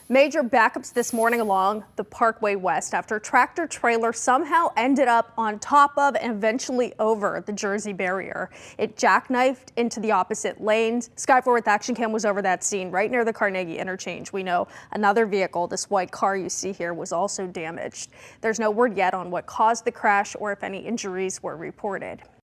Major backups this morning along the Parkway West after a tractor trailer somehow ended up on top of and eventually over the Jersey barrier. It jackknifed into the opposite lanes. Sky 4 with Action Cam was over that scene right near the Carnegie interchange. We know another vehicle, this white car you see here, was also damaged. There's no word yet on what caused the crash or if any injuries were reported.